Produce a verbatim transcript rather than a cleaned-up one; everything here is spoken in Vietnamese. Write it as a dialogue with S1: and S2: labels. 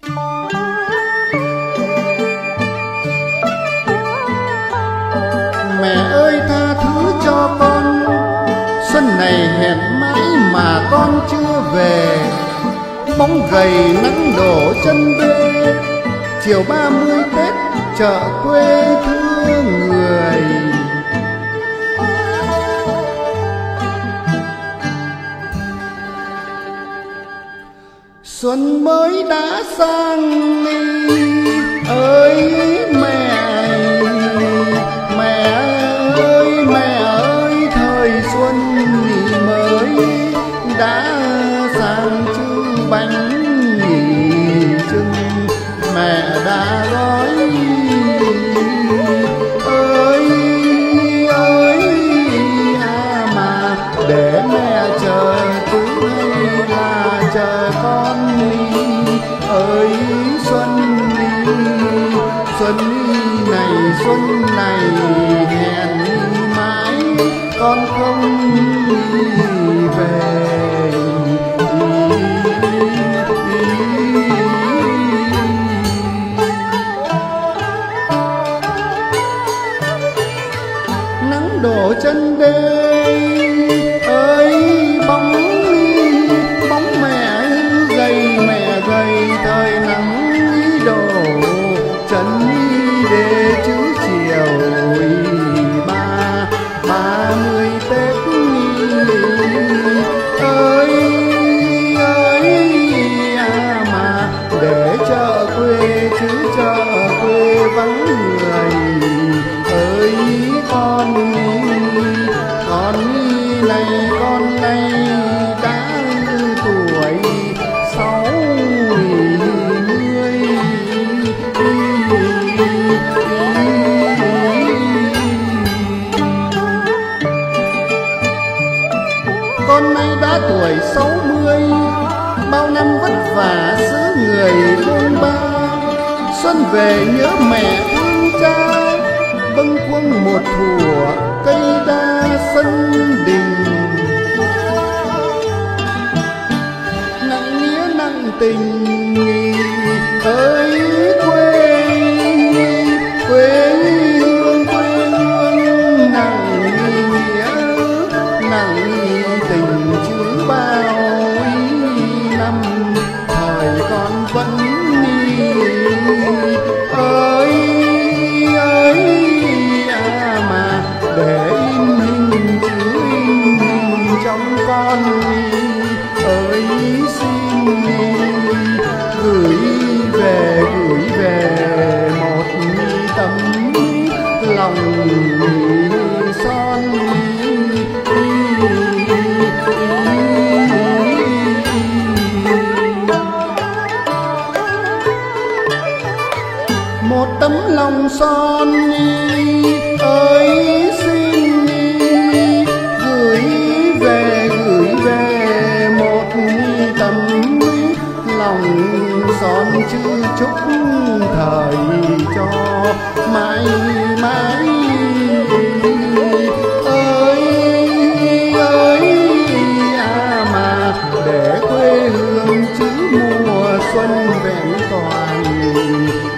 S1: Mẹ ơi tha thứ cho con, xuân này hẹn mãi mà con chưa về. Bóng gầy nắng đổ chân bê, chiều ba mươi Tết chợ quê thương người. Xuân mới đã sang ơi mẹ, mẹ ơi mẹ ơi, thời xuân mới đã sang chứ bánh mì trưng mẹ đã gói. Ơi ơi à mà để mẹ chờ cứ hay là chờ con đi. Ơi xuân đi, xuân đi này xuân này hẹn mãi con không đi về. Nắng đổ chân đê ơi, bóng bóng mẹ gầy mẹ gầy, thời nắng đổ chân đê chứ chiều ba ba mươi Tết. Ơi ơi à mà để chợ quê chứ chợ quê vắng người. Ơi con con này con này đã tuổi sáu mươi. Con nay đã tuổi sáu mươi, bao năm vất vả giữ người bôn ba. Xuân về nhớ mẹ thương cha, bâng khuâng một thủa cây đa sân đình. Nặng nghĩa nặng tình ơi quê quê hương quê hương, nặng nghĩa nặng tình chứ bao năm thời con vẫn đi. Ơi ơi à mà để in hình chữ in trong con. Ơi xin gửi về gửi về một tấm lòng son. Một tấm lòng son ơi xin gửi về gửi về một tấm lòng son chữ chúc thời cho mãi mãi. Ơi ơi à mà để quê hương chứ mùa xuân vẹn toàn.